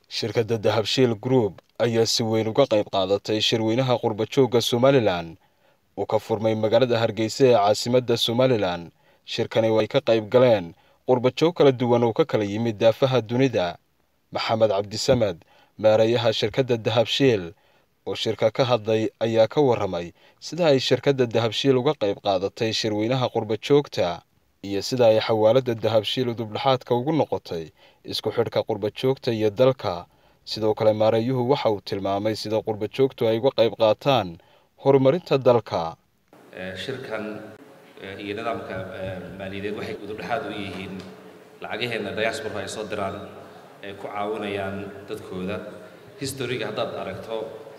shirkadda Dahabshiil Group ayaa si weyn uga qayb qaadatay shirweynaha qurba-joogga Somaliland oo ka furmay magaalada Hargeysa ee caasimadda Somaliland. Shirkani way ka qayb galeen qurba-joog kala duwan oo ka kala yimid daafaha dunida. Maxamed Cabdisamed, maareeyaha shirkadda Dahabshiil oo shirka ka hadlay ayaa ka warramay sida ay shirkadda Dahabshiil uga qayb qaadatay shirweynaha qurba-joogta iyo sida ay xawaaladda Dahabshiil udubdhaxaadka ugu noqotay isku xidhka qurba-joogta iyo dalka. Sidoo kale maareeyuhu waxa uu tilmaamay sida qurba-joogtu ay uga qayb qaataan horumarinta dalka. shirkan iyo nidaamka maaliyadeed waxay udubdhaxaad u yihiin lacagaheena diaspora ay soo diraan ay ku caawinayaan dadkooda. Historiga haddaad aragto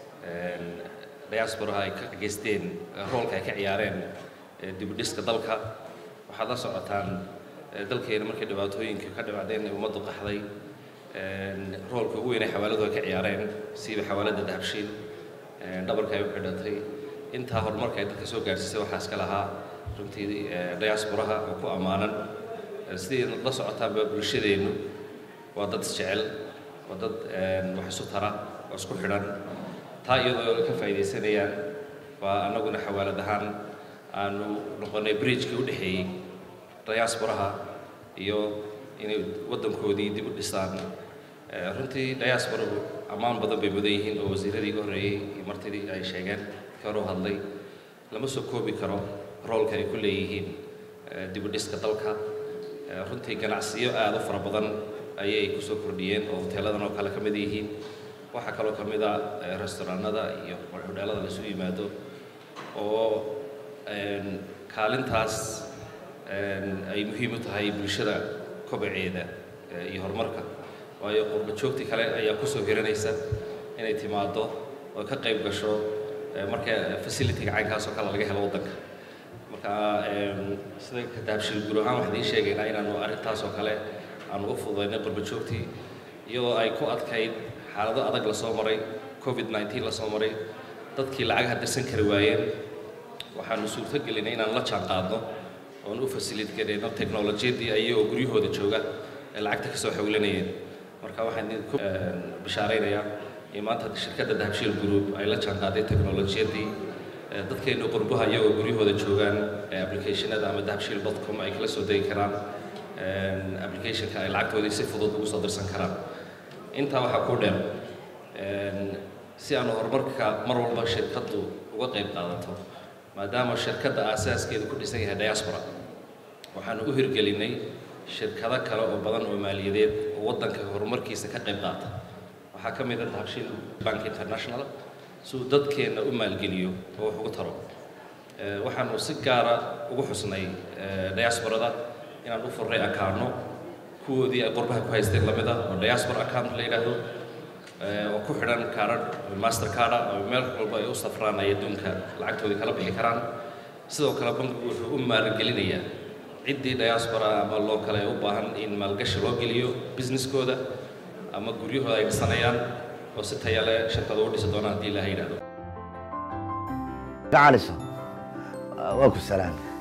diaspora ay ka geysteen roolka ay ka ciyaareen dib u dhiska dalka, waxaad la socotaan dalkeena markay dhibaatooyinka ka dhacdeen ee ummaddu qaxday roolka ugu weyn ee xawaaladu ay ka ciyaareen siiba xawaaladda Dahabshiil dhabarka ay u xidhatay intaa horumarka ay dadka soo gaarsiisay waxaa iska lahaa runtii diasporaha oo ku ammaanan. sidii la socotaanba bulshadeennu waa dad isjecel, waa dad wax isu tara oo isku xidhan. taa iyadoo ka faa'iidaysanayaan waa annaguna xawaalad ahaan aanu noqonay bridge-kii u dhexeeyey diasporaha iyo inay waddankoodii dib u dhisaan. runtii diasporahu ammaan badan bay mudan yihiin oo wasiiradii ka horreeyey iyo martidii ay sheegeen ka hor u hadlay lama soo koobi karo roolka ay ku leeyihiin dib u dhiska dalka. runtii ganacsiyo aad u fara badan ayay ku soo kordhiyeen oo hoteeladan oo kale ka mid yihiin. waxaa kaloo ka mid ah restaurantada iyo hudheelada la isu yimaado oo kaalintaas ay muhiim u tahay bulshada kobaceeda iyo horumarka. waayo qurba-joogtii kale ayaa ku soo hiranaysa inay timaado oo ka qayb gasho marka facility-ga caynkaas oo kale laga helo waddanka. marka sida Dahabshiil Group ahaan waxaan idiin sheegaynaa inaanu arrintaas oo kale aanu u fududaynay qurba-joogtii iyadoo ay ku adkayd xaalado adag la soo maray, COVID-19 la soo maray, dadkii lacagaha dirsan kari waayeen. waxaanu suurto gelinay inaan la jaan qaadno oon u facility gareyno teknolojiyadii ayagoo guryahooda jooga ee lacagta ka soo xawlanayeen. marka waxaan idinku bishaaraynayaa in maanta shirkadda Dahabshiil Group ay la jaan qaaday teknolojiyadii dadkeenu qurbaha iyagoo guryahooda joogaan applicationada ama dahabshiil.com ay kala soo degi karaan applicationka ay lacagtoodii si fudud ugu soo dirsan karaan. intaa waxaa ku dheer si aanu horumarka mar walba shirkaddu uga qayb qaadato maadaama shirkadda aasaaskeedu ku dhisan yahay diaspora, waxaanu u hirgelinay shirkado kale oo badan oo maaliyadeed oo waddanka horumarkiisa ka qayb qaata. waxaa ka mid ah Dahabshiil Bank International si uu dadkeena u maalgeliyo oo wax ugu taro. waxaanu si gaara ugu xusnay diasporada inaan u furray akaano kuwoodii ay qurbaha ku haysteen lamid ah oo diaspora account la yidhaahdo oo ku xidhan kaarad mastercard oo meel walba ay u safraan ay adduunka lacagtoodii kala bixi karaan. sidoo kale bankigu wuxuu u maalgelinayaa ciddii diaspora ama loo kale u baahan in maalgashi loo geliyo businesskooda ama guryahooda ay dhisanayaan oo si tayo leh shirkadu u dhisi doonaan haddii ilaahay yidhaahdo. gacaliso waa ku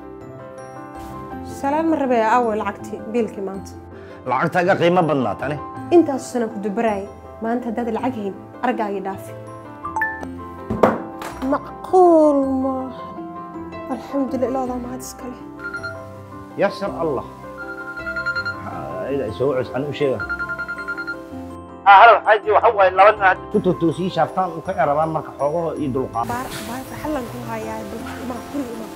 salaam marabay awal lacagti biilkii maanta lacagtaaga qiimo badnaa tani intaas sana ku dubaray maanta dad lacag heen argaaga dhaafi macquul ma alxamdulillah ma had iskale yasar allah ila soo cusaan u sheega hal xaji waxa way labadna ku toosii shaaftaan u ka yarabaan marka xoogo iyo dulqaad baar xalan ku hayaa ma kuli ma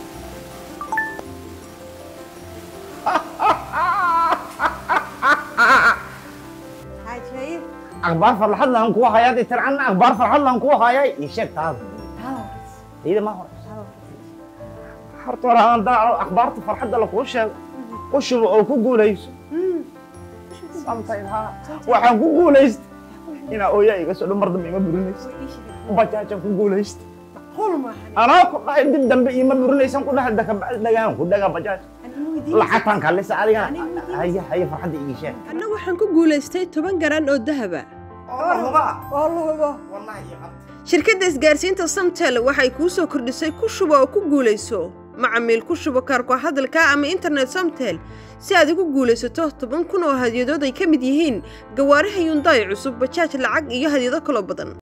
أخبار فرحة لهم كوا هاي ترى عنا أخبار فرحة لهم كوا هاي يشك هذا إذا ما هو حرت ورا أنا أخبار فرحة لهم وش أو كوجو ليش سامتينها وحن كوجو ليش هنا أويا بس لو مرض ما برونيش وبتاعك كوجو ليش قول ما أنا كنت عندي دم ما برونيش أنا كنت هذا كبعد دجاج كنت دجاج بتاعك lacagtan kale saaliga hay farxad ii sheeg anna waxaan ku guuleystay 10 garan oo dahab ah wallahi shirkadda isgaarsiinta Samtel waxay ku soo kordhisay ku shubo oo ku guuleyso macamiil ku shubo kaarko hadalka ama internet Somtel si aad ugu guulaysato 10,000 oo hadiyado ay ka mid yihiin gawaariha Hyundai cusub bajaaj lacag iyo hadiyado kala badan